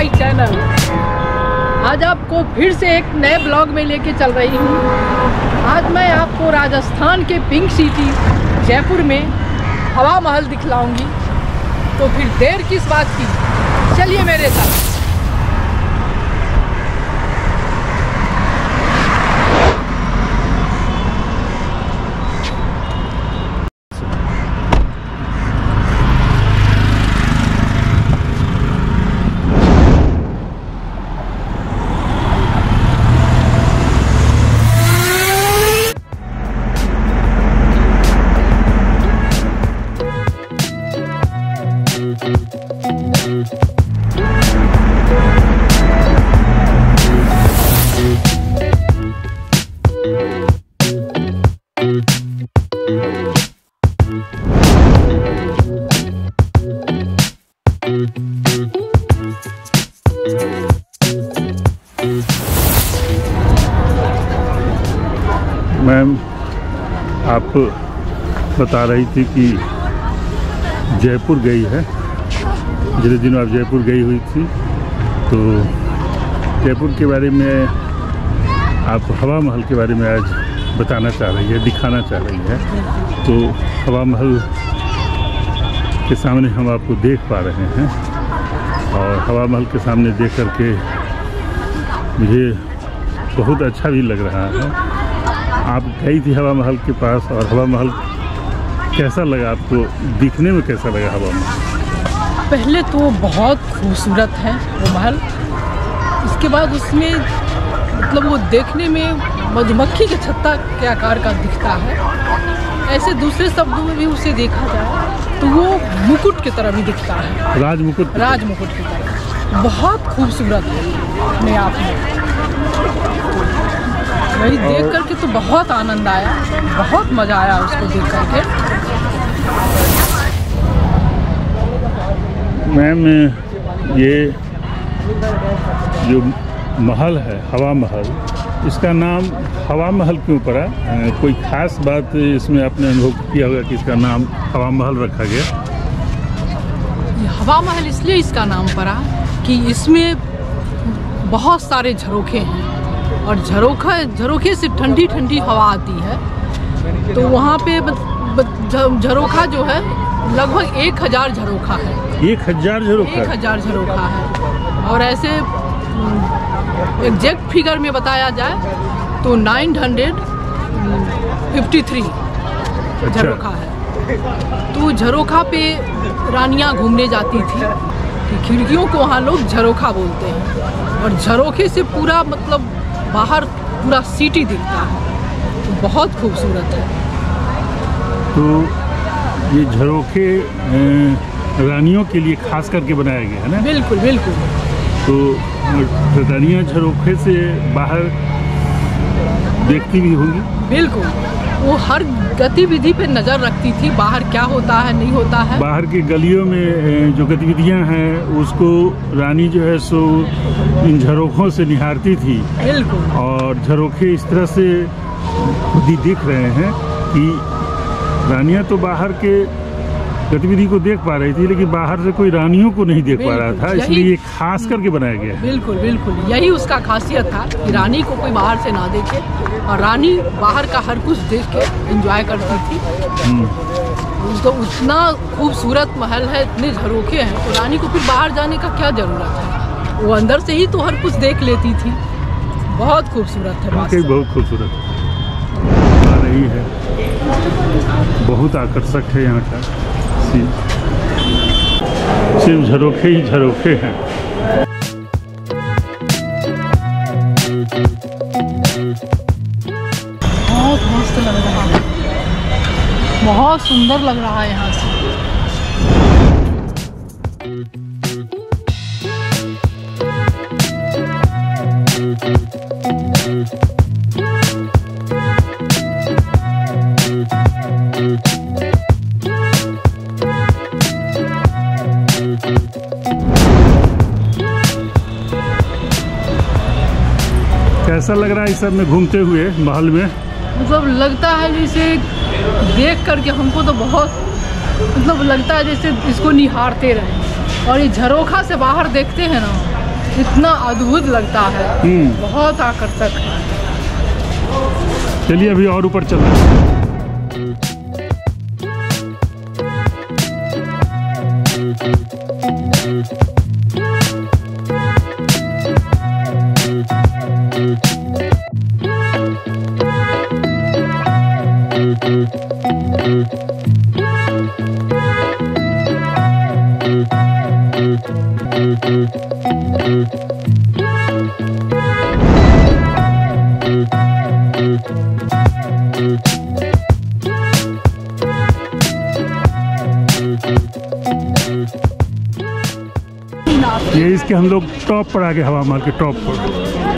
My channel. आज आपको फिर से एक नए ब्लॉग में लेके चल रही हूँ। आज मैं आपको राजस्थान के पिंक सिटी जयपुर में हवा महल दिखलाऊंगी। तो फिर देर किस बात की, चलिए मेरे साथ। मैम आप बता रही थी कि जयपुर गई है, जिस दिन आप जयपुर गई हुई थी, तो जयपुर के बारे में आप हवा महल के बारे में आज बताना चाह रही है, दिखाना चाह रही है। तो हवा महल के सामने हम आपको देख पा रहे हैं और हवा महल के सामने देख करके मुझे बहुत अच्छा भी लग रहा है। आप गई थी हवा महल के पास और हवा महल कैसा लगा आपको, दिखने में कैसा लगा हवा महल? पहले तो बहुत खूबसूरत है वो महल। इसके बाद उसमें मतलब वो देखने में मधुमक्खी के छत्ता के आकार का दिखता है। ऐसे दूसरे शब्दों में भी उसे देखा जाए तो वो मुकुट की तरह भी दिखता है, राजमुकुट की तरह। बहुत खूबसूरत है अपने आप में। वही देख करके तो बहुत आनंद आया, बहुत मज़ा आया उसको देख करके। मैम ये जो महल है हवा महल, इसका नाम हवा महल क्यों पड़ा? कोई खास बात इसमें आपने अनुभव किया होगा कि इसका नाम हवा महल रखा गया? हवा महल इसलिए इसका नाम पड़ा कि इसमें बहुत सारे झरोखे हैं और झरोखे से ठंडी ठंडी हवा आती है। तो वहाँ पे झरोखा जो है लगभग 1000 झरोखा है। 1000 झरोखा? 1000 झरोखा है। और ऐसे एग्जैक्ट फिगर में बताया जाए तो 953 झरोखा है। तो झरोखा पे रानियाँ घूमने जाती थी कि खिड़कियों को वहाँ लोग झरोखा बोलते हैं। और झरोखे से पूरा मतलब बाहर पूरा सिटी दिखता है। तो बहुत खूबसूरत है। तो ये झरोखे रानियों के लिए खास करके बनाया गया है ना? बिल्कुल बिल्कुल। तो रानियाँ झरोखे से बाहर देखती भी होंगी? बिल्कुल, वो हर गतिविधि पे नज़र रखती थी, बाहर क्या होता है नहीं होता है। बाहर की गलियों में जो गतिविधियां हैं उसको रानी जो है सो इन झरोखों से निहारती थी। बिल्कुल। और झरोखे इस तरह से खुद ही देख रहे हैं कि रानियां तो बाहर के गतिविधि को देख पा रही थी, लेकिन बाहर से कोई रानियों को नहीं देख पा रहा था, इसलिए ये खास करके बनाया गया है। बिल्कुल बिल्कुल, यही उसका खासियत था कि रानी को कोई बाहर से ना देखे और रानी बाहर का हर कुछ देख के एंजॉय करती थी। तो उतना खूबसूरत महल है, इतने झरोखे हैं, तो रानी को फिर बाहर जाने का क्या जरूरत है? वो अंदर से ही तो हर कुछ देख लेती थी। बहुत खूबसूरत है। बहुत खूबसूरत आ रही है, बहुत आकर्षक है यहाँ का। सिर्फ झरोखे ही झरोखे हैं। बहुत मस्त लग रहा है, बहुत सुंदर लग रहा है यहाँ से। कैसा लग रहा है इस सब में घूमते हुए महल में? मतलब लगता है जैसे देख करके हमको तो बहुत मतलब लगता है जैसे इसको निहारते रहे। और ये झरोखा से बाहर देखते हैं ना इतना अद्भुत लगता है, बहुत आकर्षक है। चलिए अभी और ऊपर चल रहे हैं। ये इसके हम लोग टॉप पर आ गए, हवा महल के टॉप पर।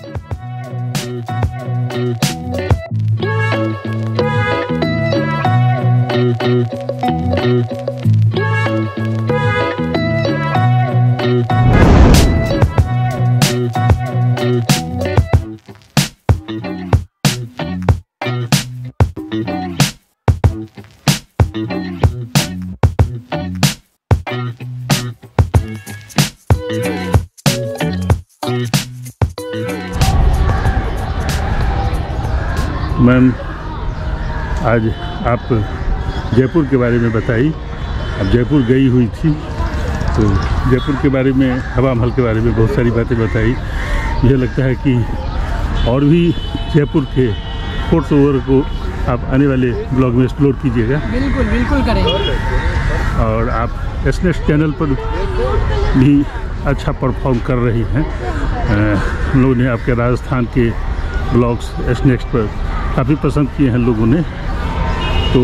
मैम आज आप जयपुर के बारे में बताई, अब जयपुर गई हुई थी तो जयपुर के बारे में, हवा महल के बारे में बहुत सारी बातें बताई। मुझे लगता है कि और भी जयपुर के फोर्ट्स ओवर को आप आने वाले ब्लॉग में एक्सप्लोर कीजिएगा। बिल्कुल बिल्कुल करेंगे। और आप SNEXT चैनल पर भी अच्छा परफॉर्म कर रही हैं। हम लोगों ने आपके राजस्थान के ब्लॉग्स SNEXT पर काफ़ी पसंद किए हैं लोगों ने। तो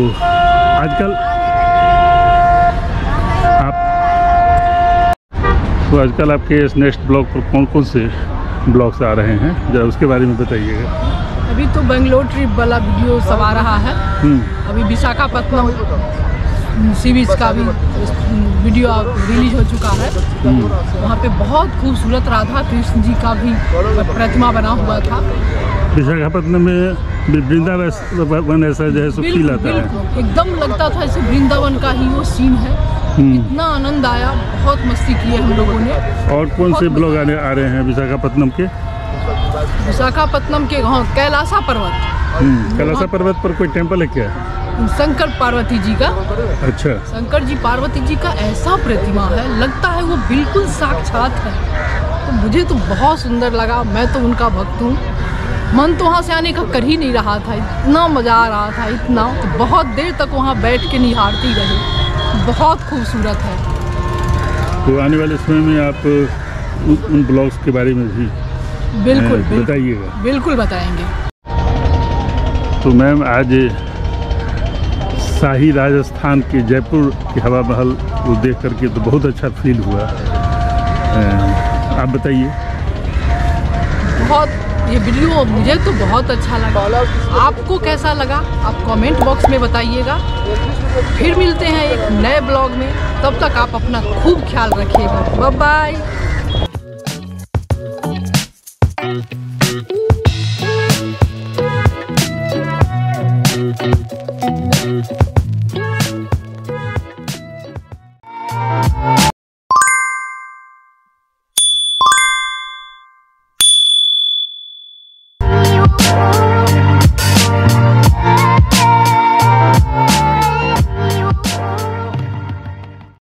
आजकल आपके SNEXT ब्लॉग पर कौन कौन से ब्लॉग्स आ रहे हैं, जरा उसके बारे में बताइएगा। अभी तो बेंगलोर ट्रिप वाला वीडियो सब आ रहा है। अभी विशाखापत्तनम सी बीच का भी वीडियो रिलीज हो चुका है। वहाँ पे बहुत खूबसूरत राधा कृष्ण जी का भी प्रतिमा बना हुआ था। विशाखापत्तनम में वृंदावन ऐसा जैसे फील आता है, एकदम लगता था जैसे वृंदावन का ही वो सीन है। इतना आनंद आया, बहुत मस्ती की है हम लोगों ने। और कौन से ब्लॉग आ रहे हैं विशाखापत्तनम के? विशाखापत्तनम के कैलासा पर्वत। कैलासा पर्वत पर कोई टेम्पल है क्या? शंकर पार्वती जी का। अच्छा। शंकर जी पार्वती जी का ऐसा प्रतिमा है, लगता है वो बिल्कुल साक्षात है। तो मुझे तो बहुत सुंदर लगा, मैं तो उनका भक्त हूँ। मन तो वहाँ से आने का कर ही नहीं रहा था, इतना मज़ा आ रहा था, इतना तो बहुत देर तक वहाँ बैठ के निहारती रही। बहुत खूबसूरत है। तो आने वाले समय में आप उन ब्लॉग्स के बारे में भी बिल्कुल बताइएगा। बिल्कुल बताएंगे। तो मैम आज शाही राजस्थान के जयपुर के हवा महल को देख करके तो बहुत अच्छा फील हुआ। आप बताइए। बहुत ये वीडियो मुझे तो बहुत अच्छा लगा, आपको कैसा लगा आप कमेंट बॉक्स में बताइएगा। फिर मिलते हैं एक नए ब्लॉग में, तब तक आप अपना खूब ख्याल रखिएगा। Bye bye.